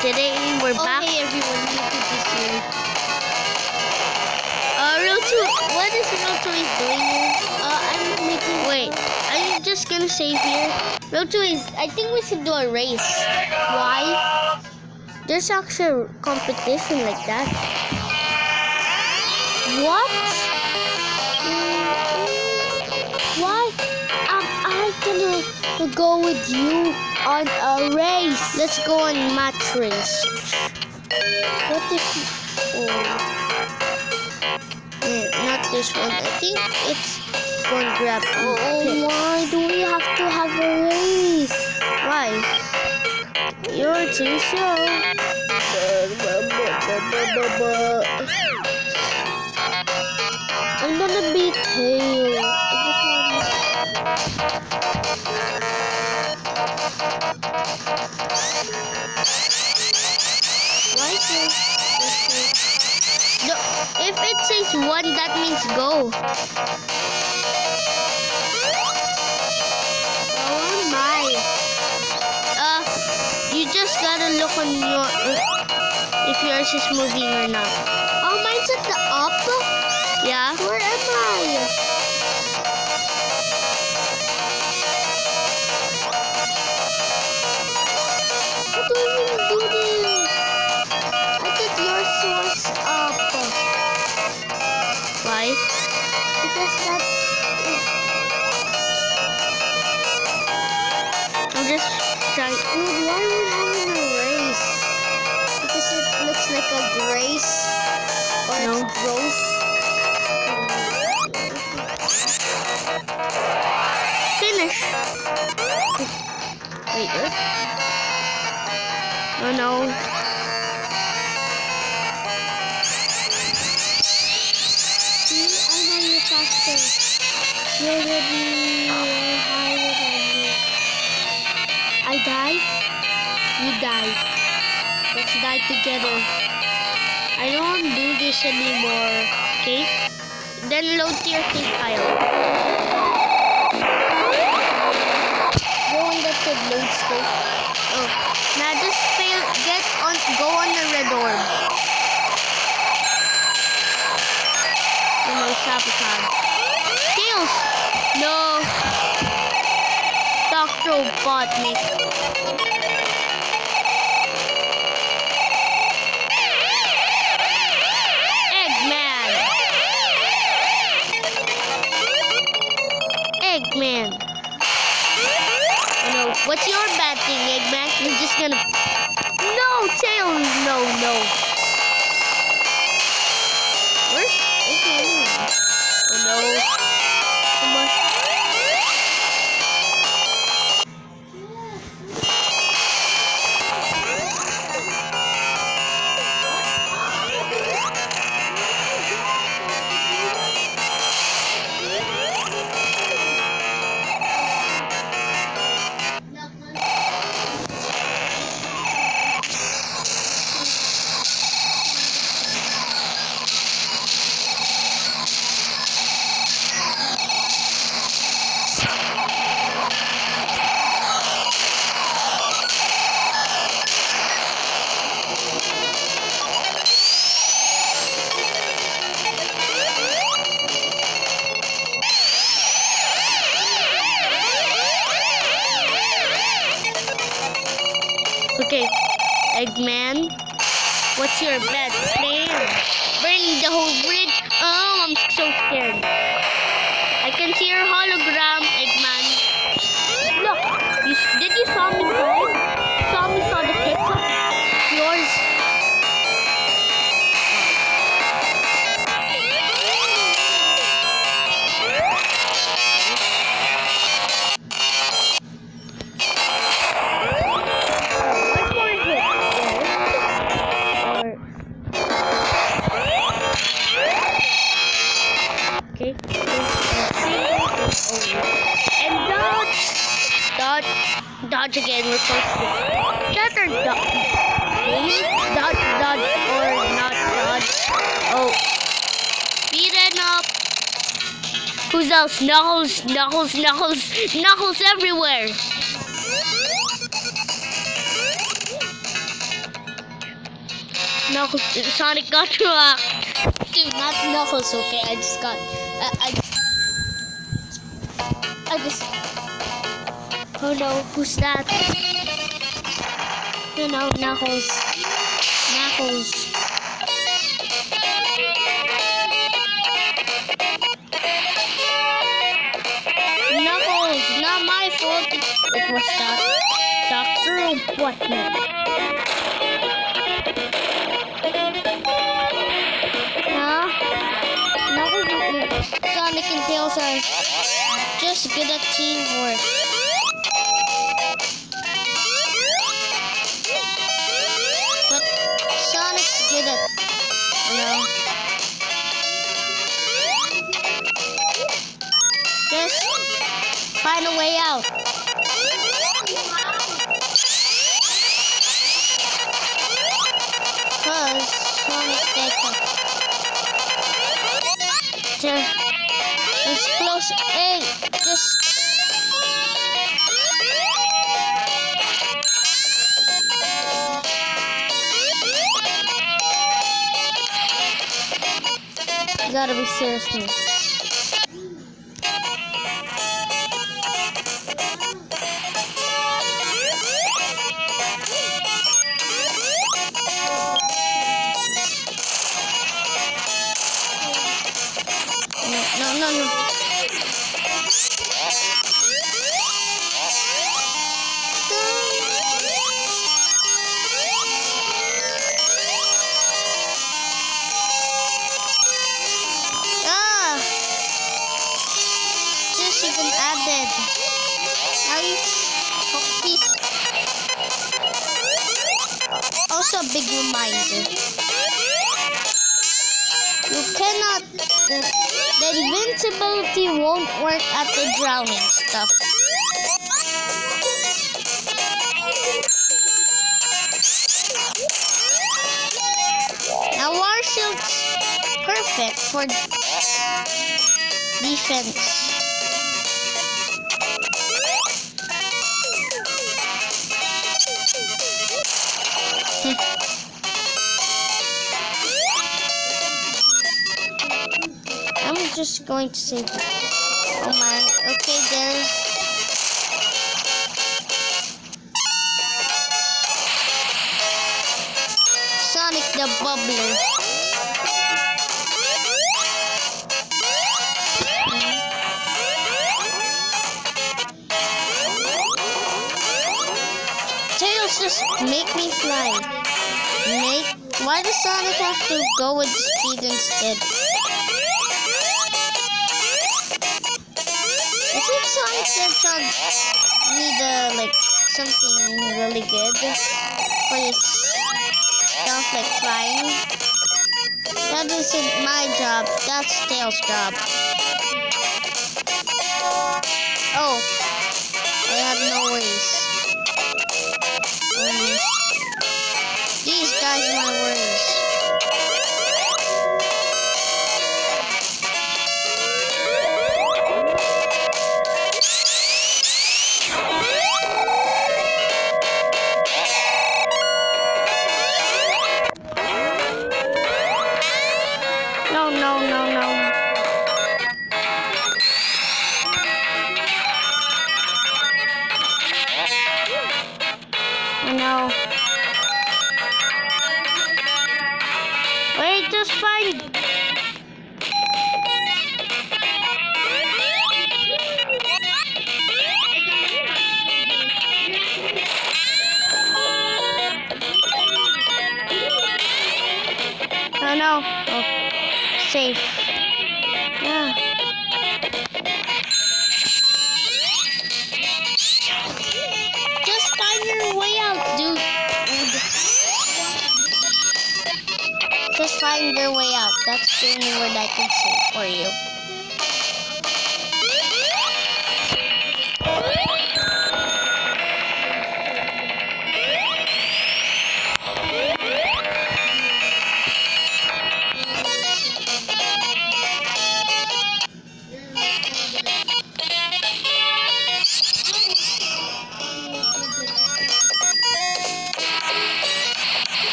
Today we're back. Hey everyone, YouTube is here. Roto, what is Roto is doing here? I'm making. Wait, are you just gonna save here? Roto is. I think we should do a race. Why? There's actually a competition like that. What? Why am I gonna go with you on a race? Let's go on match race. What if? Not this one. I think it's going to grab. Why do we have to have a race? Why? You're too slow. I'm gonna be tail. Why is this? No, if it says 1, that means go. Oh my! You just gotta look on your if yours is moving or not. Oh, mine's at the up. Yeah. Where am I? How do I even do this? I thought yours was up. Why? Because that. I'm just trying. Dude, why are we having a race? Because it looks like a grace. Or No. it's gross. Finish. Wait, what? Oh no. See, I know you're faster. You're already higher than me. I die. You die. Let's die together. I don't want to do this anymore. Okay? Then load to your save file. The one that said load state. Oh. Now just go on the red orb. You know, sabotage. Tails! No! Dr. Botnik. Eggman. Oh no, what's your bad thing, Eggman? You're just gonna... No, Tails! No. Where's Eggman? Oh no. Come on. Okay, Eggman, what's your bad plan? Burning the whole bridge? Oh, I'm so scared. I can see your hologram, Eggman. Look, did you saw me saw the picture? Yours. Okay. And dodge again. We're supposed to scatter dodge. Dodge or not dodge. Oh, beaten up. Who's else? Knuckles everywhere. Knuckles, Sonic got rocked. Dude, not Knuckles, okay? I just. Oh no, who's that? You know, Knuckles. Knuckles, not my fault. It was Dr. Robotnik. Huh? Knuckles, Sonic and Tails are just good at teamwork. But Sonic's good at, just find a way out. Cause Sonic it's close. Hey, just you gotta be serious with me. No. Ah! Just even added. Are you also a big reminder. You cannot. The invincibility won't work at the drowning stuff. Now War Shield's perfect for defense. I'm just going to save it. Oh my, okay there. Sonic the Bubbler. Tails just make me fly. Why does Sonic have to go with speed instead? I think Sonic the Hedgehog need like something really good for his stuff like flying. That isn't my job, that's Tails' job. Oh, I have no worries. These guys are my worries. No. No. Wait, just fine. Oh no. Oh, safe. Yeah. Just find your way out, dude. Just find your way out. That's the only word I can say for you.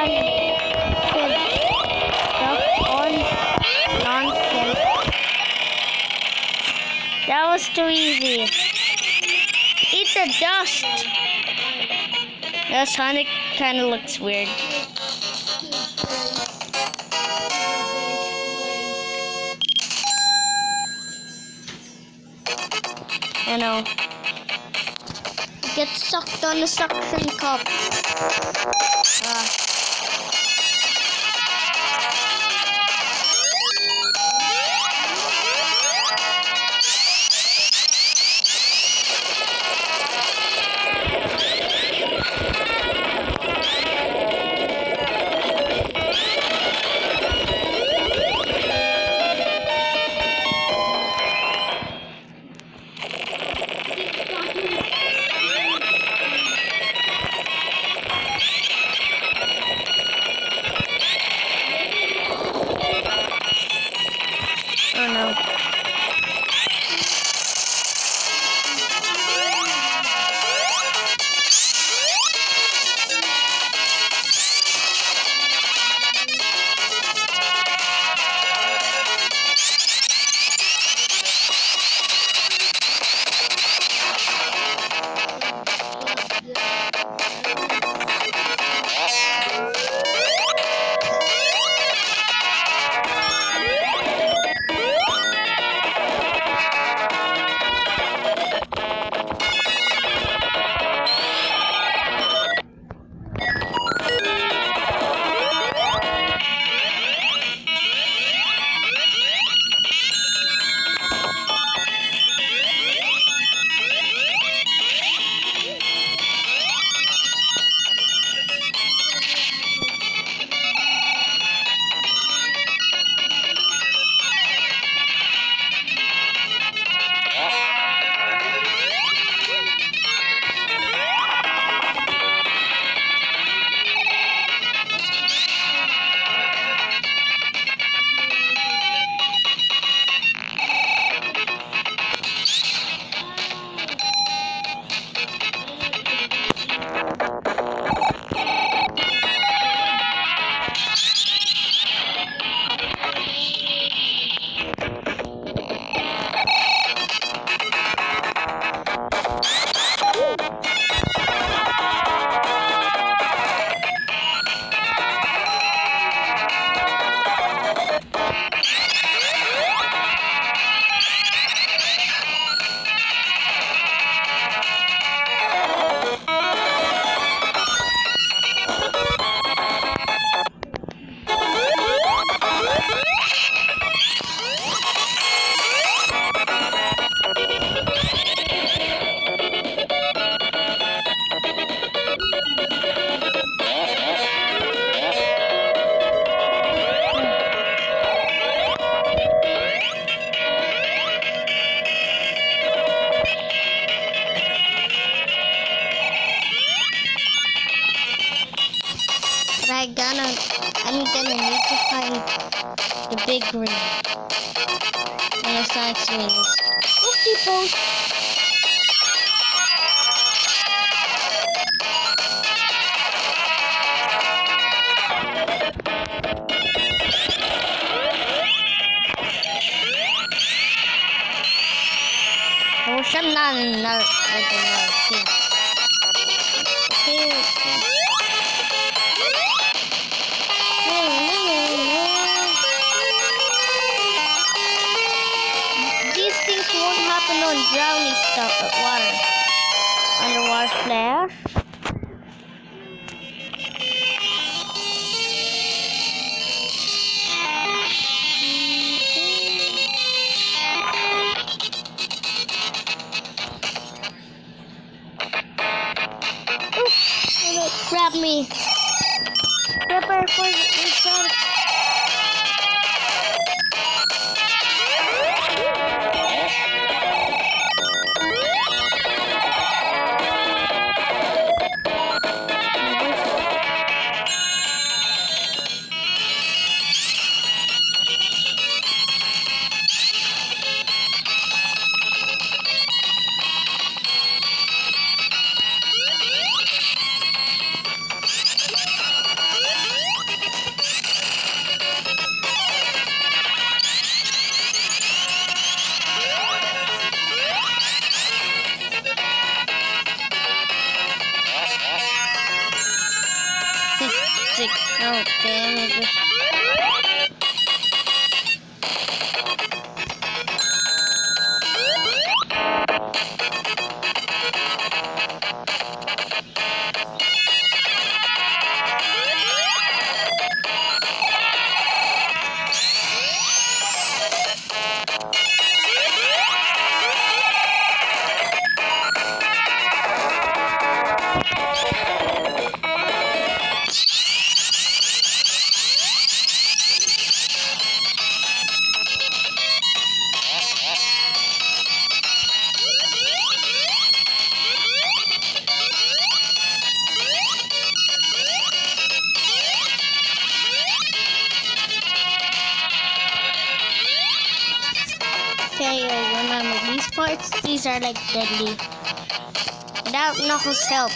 stuff on nonsense. That was too easy. Eat the dust. That Sonic kind of looks weird. I know. Get sucked on the suction cup. Oh no. I'm gonna need to find the big ring. And it's not swings. Oopsie post. Oh, siya na. Okay. These things won't happen on drowning stuff water. Underwater splash. Oops, grab me. Prepare for the result. stick. Okay, let me just... Okay, I remember these parts. These are like deadly. Without Knuckles' help.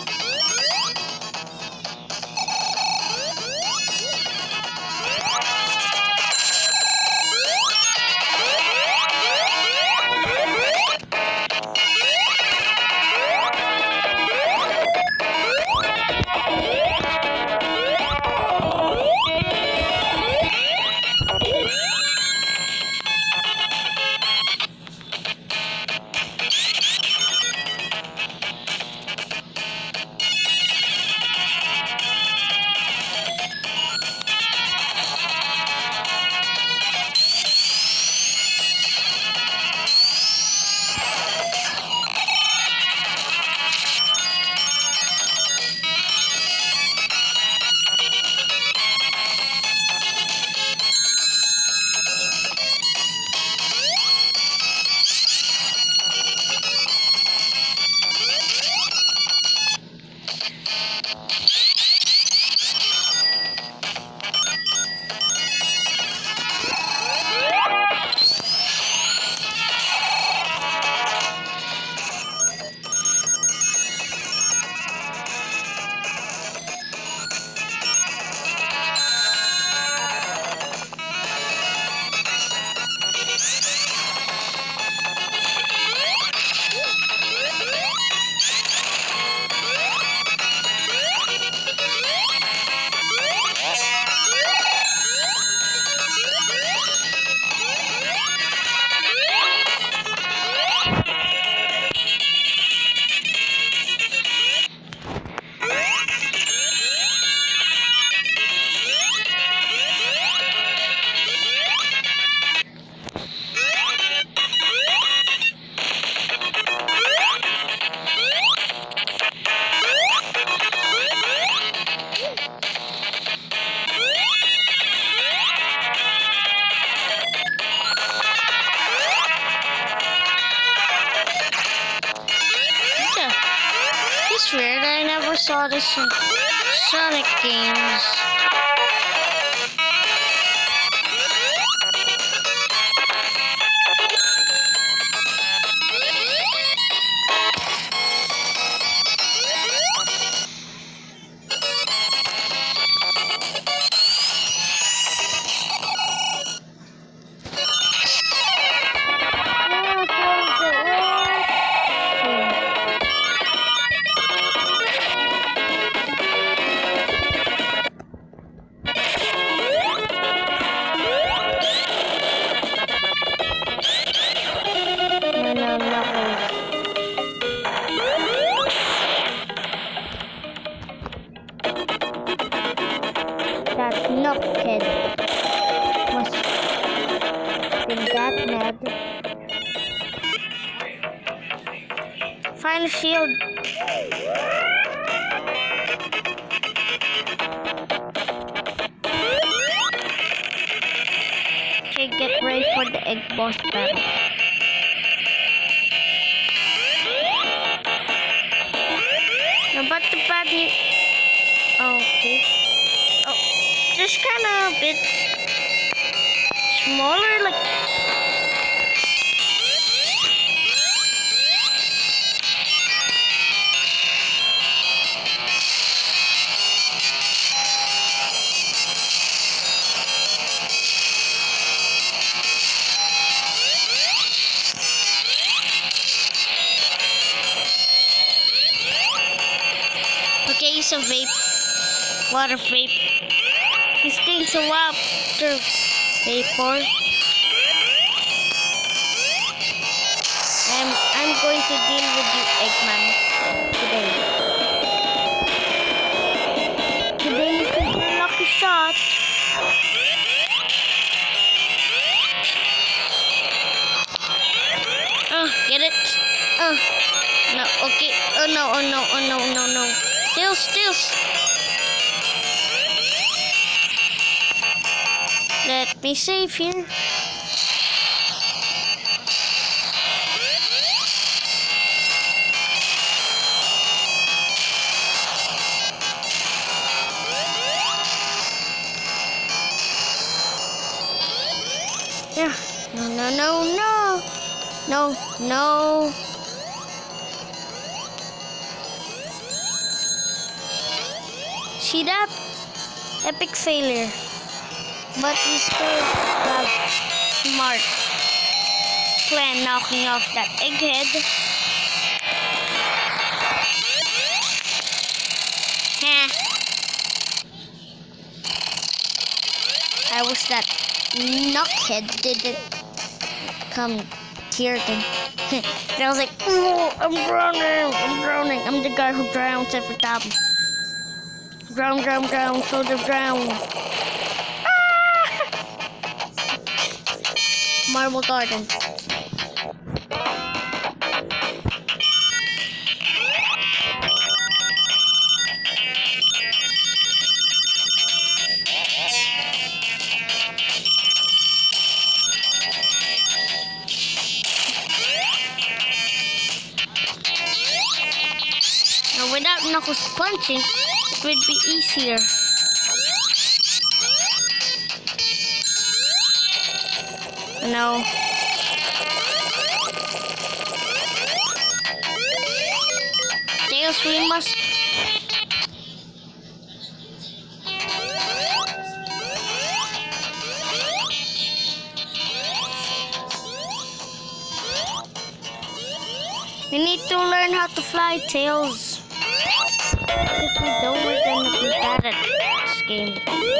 It's weird, I never saw this in Sonic games. That knucklehead must have been that mad. Find a shield. Okay, get ready for the egg boss battle. Now, but the bad news. Okay. Oh, this kind of a bit smaller, like. Okay, so vape. Water vape. This thing's a water vapor. I'm going to deal with you, Eggman, today. Today is your lucky shot. Get it? No, okay. Oh no, oh no, oh no, no, no. Tails. Let me save here. Yeah. No. See that? Epic failure. But we still have smart plan knocking off that egghead. I wish that knockhead didn't come here then. And I was like, oh, I'm drowning. I'm the guy who drowns every time. Drown, so the drown. Marble Garden. Now without Knuckles punching, it would be easier. No. Tails, we must... We need to learn how to fly, Tails. If we don't, we're gonna be bad at this game.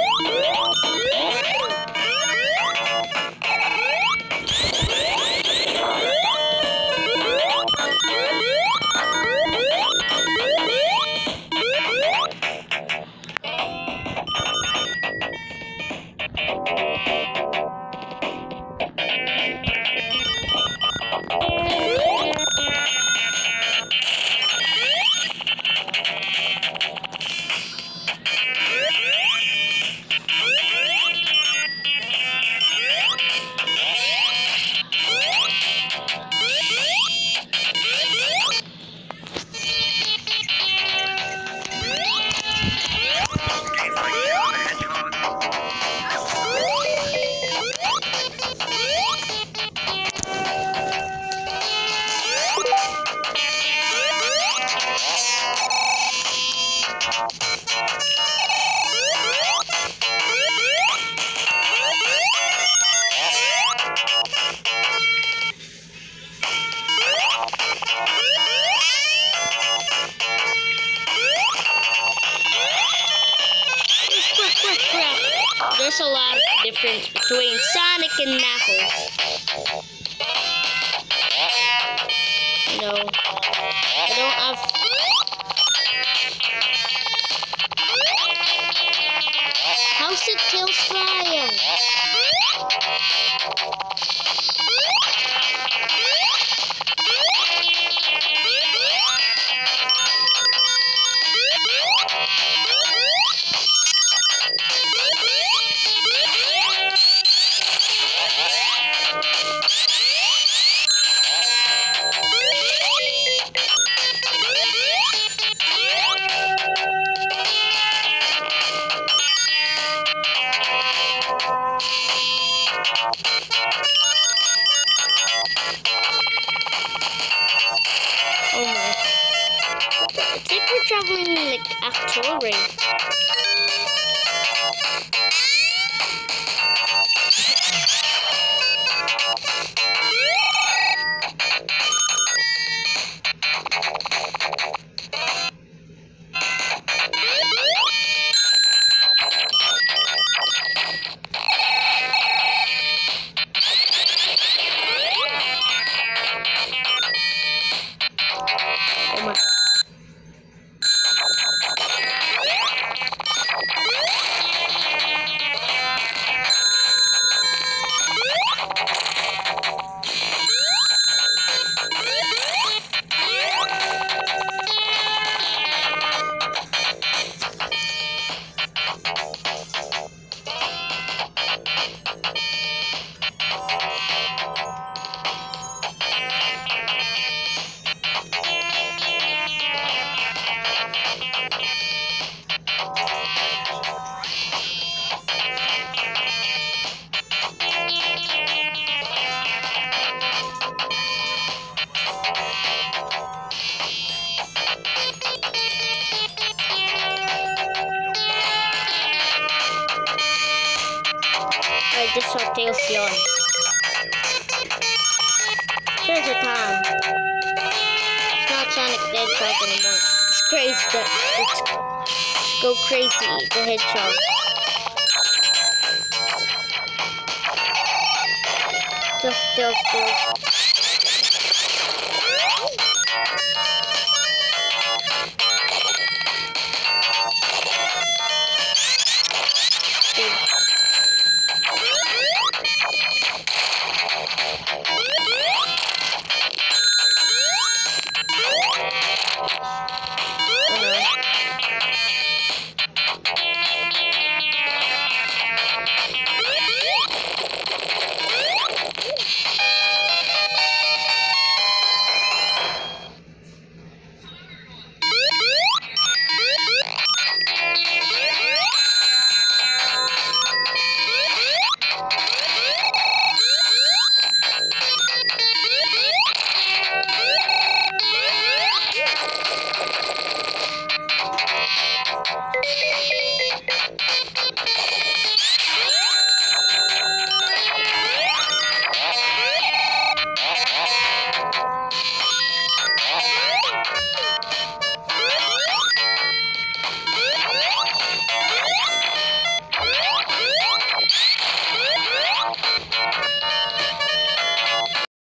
There's a lot of difference between Sonic and Knuckles. No, I don't have... How's the tails flying? Oh my. It's like we're traveling in like actual rain. I just saw Tails yawn. Treasure time. It's not Sonic the Hedgehog anymore. It's crazy. Let's go crazy, the hedgehog. Tails.